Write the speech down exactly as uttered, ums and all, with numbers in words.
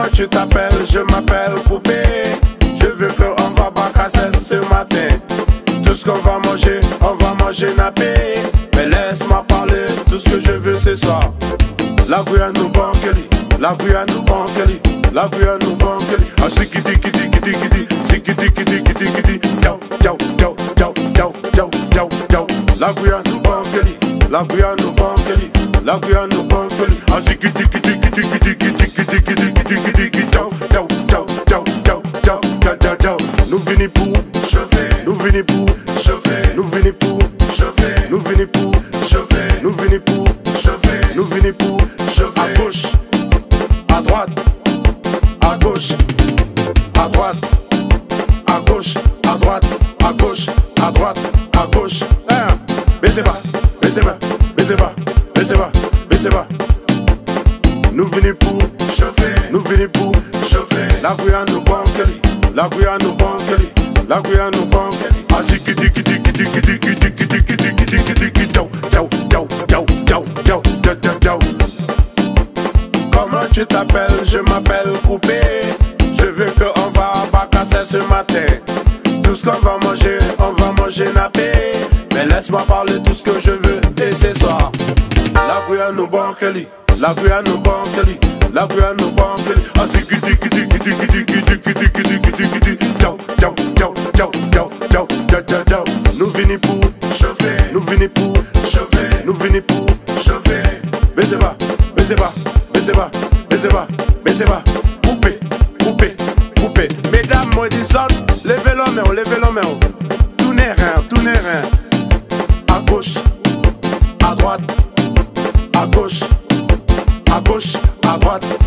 Comment tu t'appelles? Je m'appelle Poupée. Je veux qu'on va bacasser ce matin. Tout ce qu'on va manger, on va manger nappé. Mais laisse-moi parler, tout ce que je veux ce soir. La bouillane nous banqueli, la bouillane nous banqueli, la bouillane nous banqueli. Ah sikiti kiti kiti kiti, sikiti kiti kiti kiti. Ciao ciao ciao ciao ciao ciao ciao ciao. La bouillane nous banqueli, la bouillane nous banqueli, la bouillane nous banqueli. Ah sikiti kiti kiti kiti kiti kiti kiti kiti kiti kiti. Ciao ciao ciao ciao ciao ciao ciao ciao ciao. Nous venons pour chauffer, nous venons pour chauffer, nous venons pour chauffer, nous venons pour chauffer, nous venons pour chauffer, nous venons pour chauffer. À gauche, à droite, à gauche, à droite, à gauche, à droite, à gauche, à droite, à gauche. Hein? Baissez pas, baissez pas, baissez pas, baissez pas, baissez pas. Nous venons pour chauffer, nous venons pour chauffer. La Guyane nous banqueli, la Guyane nous banqueli, la Guyane nous banqueli. Ah si kiti kiti kiti kiti kiti kiti kiti kiti kiti kiti. Ciao ciao ciao ciao ciao ciao ciao ciao ciao. Comment tu t'appelles? Je m'appelle Coupé. Je veux qu'on va bacasser ce matin. Tout ce qu'on va manger, on va manger nappé. Mais laisse-moi parler tout ce que je veux et ce soir. La Guyane nous banqueli, la Guyane nous banqueli, la Guyane nous banqueli. Ah si kiti kiti kiti kiti kiti kiti kiti kiti kiti. Ciao ciao ciao ciao ciao ciao ciao ciao ciao. Nous venons pour chauffer, nous venons pour chauffer, nous venons pour chauffer. Baissez pas, baissez pas, baissez pas, baissez pas, baissez pas. Poupée, poupée, poupée. Mesdames, moi dis levez la main, levez la main. Tournez rien, tournez rien. À gauche, à droite, à gauche, à gauche, à droite.